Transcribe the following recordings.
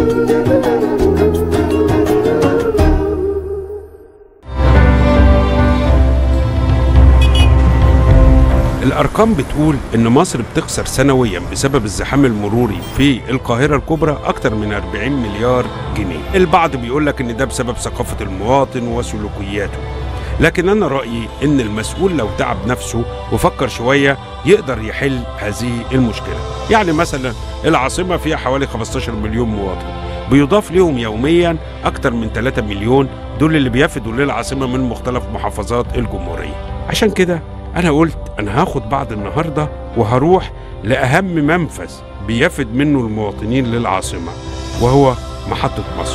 الأرقام بتقول إن مصر بتخسر سنويا بسبب الزحام المروري في القاهرة الكبرى أكتر من 40 مليار جنيه. البعض بيقول لك إن ده بسبب ثقافة المواطن وسلوكياته، لكن أنا رأيي إن المسؤول لو تعب نفسه وفكر شوية يقدر يحل هذه المشكلة. يعني مثلا العاصمة فيها حوالي 15 مليون مواطن، بيضاف لهم يوميا أكتر من 3 مليون، دول اللي بيفدوا للعاصمة من مختلف محافظات الجمهورية. عشان كده أنا قلت أنا هاخد بعض النهاردة وهروح لأهم منفذ بيفد منه المواطنين للعاصمة، وهو محطة مصر.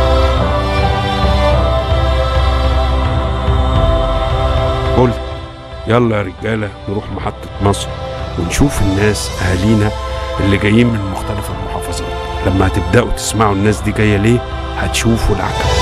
قلت يلا يا رجالة نروح محطة مصر ونشوف الناس أهالينا اللي جايين من مختلف المحافظات. لما هتبدأوا تسمعوا الناس دي جاية ليه هتشوفوا العجب.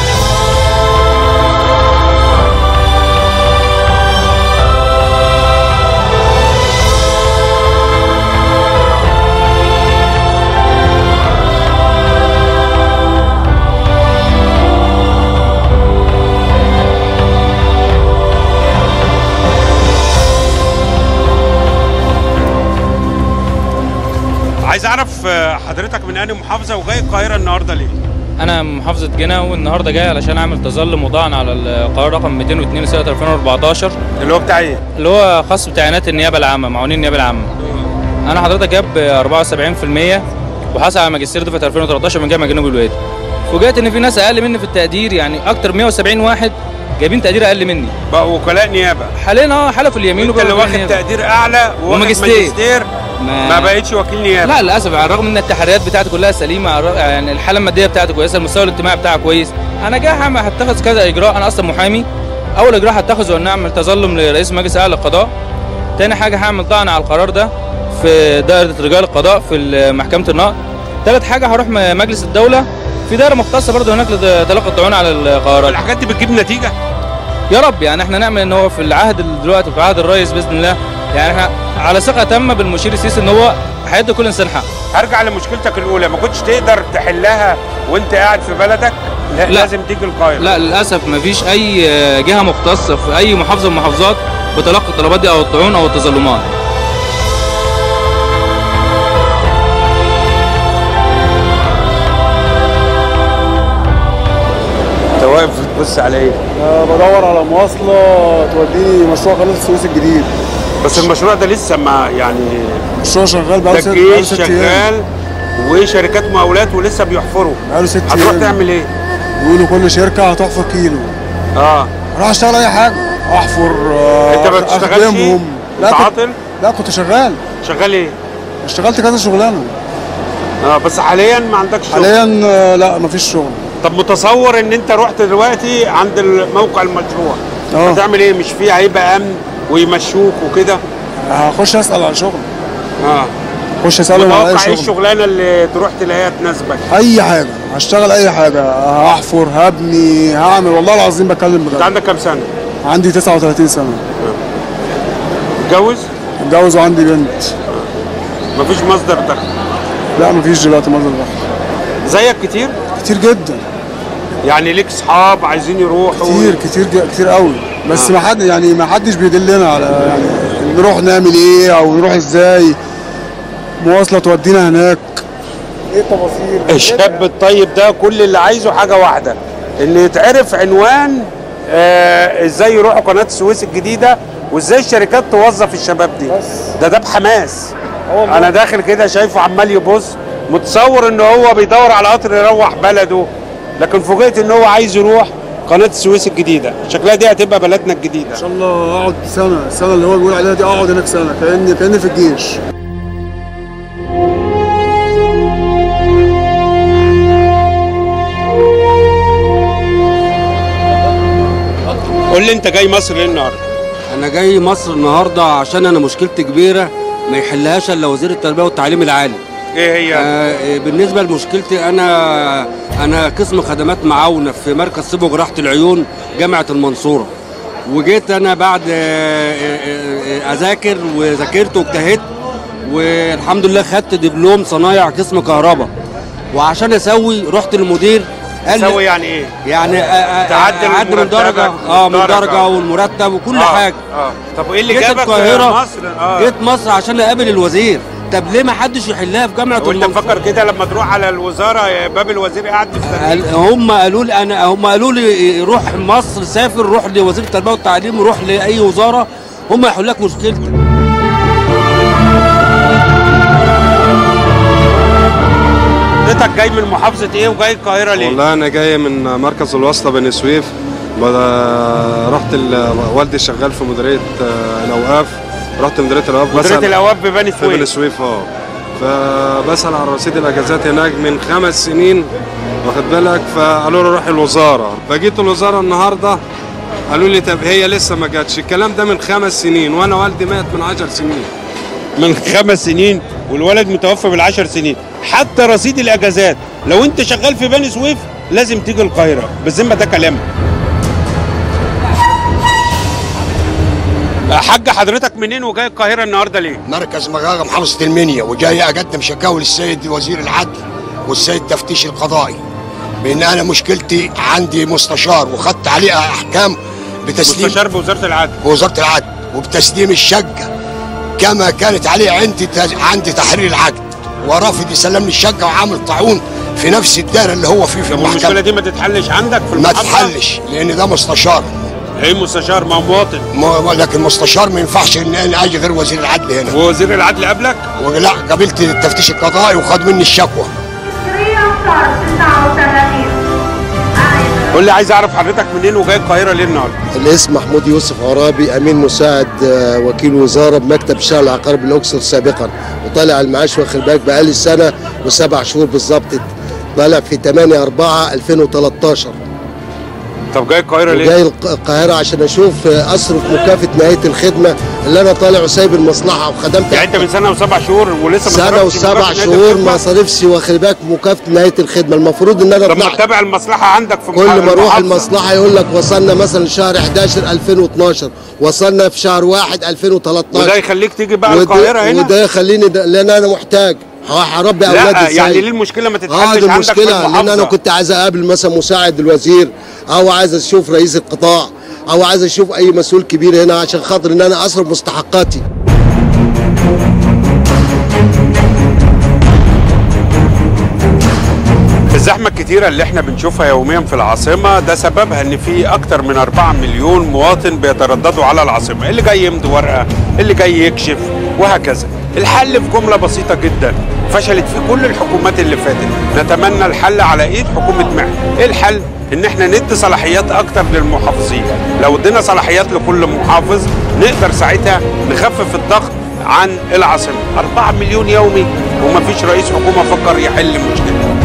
عايز اعرف حضرتك من انهي محافظه وجاي القاهره النهارده ليه؟ انا من محافظه جنة، والنهارده جاي علشان اعمل تظلم وضعن على القرار رقم 202 لسنه 2014 اللي هو بتاع ايه؟ اللي هو خاص بتعيينات النيابه العامه، معاونين النيابه العامه. انا حضرتك جاب 74% وحصل على ماجستير دفعه 2013 من جامعه جنوب الوادي. فوجئت ان في ناس اقل مني في التقدير، يعني اكتر 170 واحد جايبين تقدير اقل مني. بقوا وكلاء نيابه حاليا حلفوا اليمين وانت اللي واخد تقدير اعلى وماجستير ما بقتش وكيل نيابه. لا للاسف، على الرغم ان التحريات بتاعتي كلها سليمه، يعني الحاله الماديه بتاعتي كويسه، المستوى الاجتماعي بتاعي كويس. انا جاي هتخذ كذا اجراء. انا اصلا محامي. اول اجراء هتخذه ان اعمل تظلم لرئيس مجلس اعلى للقضاء. تاني حاجه هعمل طعن على القرار ده في دائره رجال القضاء في محكمه النقض. تالت حاجه هروح مجلس الدوله في دائره مختصه برضه هناك لتلقي الطعون على القرارات. الحاجات دي بتجيب نتيجه يا رب. يعني احنا نعمل ان هو في العهد دلوقتي وفي عهد الرئيس باذن الله، يعني احنا على ثقه تامه بالمشير السيسي ان هو هيدي كل انسان حق. هرجع لمشكلتك الاولى، ما كنتش تقدر تحلها وانت قاعد في بلدك؟ لا لازم تيجي القاهره. لا للاسف ما فيش اي جهه مختصه في اي محافظه من المحافظات بتلقي الطلبات دي او الطعون او التظلمات. انت واقف بتبص على ايه؟ بدور على مواصله توديني مشروع قناه السويس الجديد. بس المشروع ده لسه ما يعني المشروع شغال بقاله 6 ايام. شغال وشركات مقاولات ولسه بيحفروا. بقاله 6 ايام. هتروح تعمل ايه؟ بيقولوا كل شركه هتحفر كيلو. اروح اشتغل اي حاجه، احفر. انت ما بتشتغلش؟ لا عاطل؟ لا كنت شغال. شغال ايه؟ اشتغلت كذا شغلانه. بس حاليا ما عندكش شغل؟ حاليا لا مفيش شغل. طب متصور ان انت رحت دلوقتي عند موقع المشروع هتعمل ايه؟ مش فيه هيبقى امن ويمشوك وكده؟ هخش اسال عن شغل. خش اسالهم على اي شغل. ايه الشغلانه اللي تروح تلاقيها تناسبك؟ اي حاجه، هشتغل اي حاجه، هحفر، هبني، هعمل، والله العظيم بتكلم بجد. انت عندك كام سنه؟ عندي 39 سنه. متجوز؟ متجوز وعندي بنت. مفيش مصدر دخل؟ لا مفيش دلوقتي مصدر دخل. زيك كتير؟ كتير جدا. يعني ليك اصحاب عايزين يروحوا؟ كتير قوي، بس ما حدش بيدلنا على يعني نروح نعمل ايه او نروح ازاي، مواصله تودينا هناك، ايه التفاصيل. الشاب الطيب ده كل اللي عايزه حاجه واحده، ان يتعرف عنوان ازاي يروحوا قناه السويس الجديده وازاي الشركات توظف الشباب دي. ده بحماس. انا داخل كده شايفه عمال يبص، متصور ان هو بيدور على قطر يروح بلده، لكن فوجئت ان هو عايز يروح قناه السويس الجديده. شكلها دي هتبقى بلدنا الجديده ان شاء الله. اقعد السنه اللي هو بيقول عليها دي، اقعد هناك سنه كاني في الجيش. قول لي انت جاي مصر ليه النهارده؟ انا جاي مصر النهارده عشان انا مشكلتي كبيره ما يحلهاش الا وزير التربيه والتعليم العالي. ايه هي؟ بالنسبه لمشكلتي انا قسم خدمات معاونه في مركز طب وجراحه العيون جامعه المنصوره، وجيت انا بعد اذاكر وذاكرت واجتهدت والحمد لله خدت دبلوم صنايع قسم كهرباء. وعشان اسوي رحت للمدير قال لي تسوي يعني ايه؟ يعني تعدل من درجه من درجه والمرتب وكل حاجه. طب وايه اللي جيت جابك القاهره مصر؟ جيت مصر عشان اقابل الوزير. طب ليه ما حدش يحلها في جامعه وانت المنصورة؟ مفكر كده لما تروح على الوزاره باب الوزير قاعد مستنيك؟ هم قالوا لي روح مصر، سافر، روح لوزير التربيه والتعليم، روح لاي وزاره هم يحلوا لك مشكلتك. حضرتك جاي من محافظه ايه وجاي القاهره ليه؟ والله انا جاي من مركز الواسطه بني سويف. رحت والدي شغال في مديريه الاوقاف، رحت مديريه الاوقاف مديريه الاوقاف ببني سويف. في بني سويف فبسال عن رصيد الاجازات هناك من 5 سنين، واخد بالك؟ فقالوا لي روح الوزاره، فجيت الوزاره النهارده قالوا لي طب هي لسه ما جاتش. الكلام ده من 5 سنين وانا والدي مات من 10 سنين. من 5 سنين والولد متوفى من10 سنين. حتى رصيد الاجازات لو انت شغال في بني سويف لازم تيجي القاهره، بالذمه ده كلام. حاج حضرتك منين وجاي القاهره النهارده ليه؟ مركز مغاغه محافظه المنيا، وجاي اقدم شكاوي للسيد وزير العدل والسيد التفتيش القضائي بان انا مشكلتي عندي مستشار وخدت عليه احكام بتسليم مستشار بوزاره العدل. بوزاره العدل وبتسليم الشقه كما كانت عليه عندي تحرير العقد، ورافض يسلمني الشقه وعامل طاعون في نفس الدائره اللي هو فيه في المحكمه. المشكله دي ما تتحلش عندك في المحافظه؟ ما تتحلش لان ده مستشار. ايه مستشار؟ ما هو مواطن. لكن مستشار ما ينفعش ان انا اجي غير وزير العدل هنا. ووزير العدل قبلك؟ ولا قابلت التفتيش القضائي وخد مني الشكوى. قول لي، عايز اعرف حضرتك منين وجاي القاهره ليه النهارده؟ الاسم محمود يوسف عرابي، امين مساعد وكيل وزاره بمكتب الشهر العقاري بالاقصر سابقا، وطالع المعاش واخد بالك بقالي سنه و7 شهور بالظبط، طالع في 8/4/2013. طب جاي القاهره ليه؟ جاي القاهره عشان اشوف اصرف مكافاه نهايه الخدمه اللي انا طالع وسايب المصلحه وخدمت. يعني انت من سنه و7 شهور ولسه سنه و7 شهور ما صرفش واخد بالك مكافاه نهايه الخدمه. المفروض ان انا لما تتابع المصلحه عندك في كل ما اروح المصلحه يقول لك وصلنا مثلا شهر 11/2012، وصلنا في شهر 1/2013. وده يخليك تيجي بقى القاهره هنا؟ وده يخليني لان انا محتاج هربي اولادي ازاي؟ يعني ليه المشكله ما تتحلش عندك المشكلة في المحافظه؟ لان انا كنت عايز اقابل مثلا مساعد الوزير، او عايز اشوف رئيس القطاع، او عايز اشوف اي مسؤول كبير هنا عشان خاطر ان انا اصرف مستحقاتي. الزحمة الكتيرة اللي احنا بنشوفها يوميا في العاصمة ده سببها ان في اكتر من 4 مليون مواطن بيترددوا على العاصمة، اللي جاي يمضي ورقة، اللي جاي يكشف، وهكذا. الحل في جملة بسيطة جدا فشلت في كل الحكومات اللي فاتت، نتمنى الحل على ايد حكومة معي. ايه الحل؟ ان احنا ندي صلاحيات اكتر للمحافظين. لو ادينا صلاحيات لكل محافظ نقدر ساعتها نخفف الضغط عن العاصمة. 4 مليون يومي ومفيش رئيس حكومة فكر يحل المشكلة.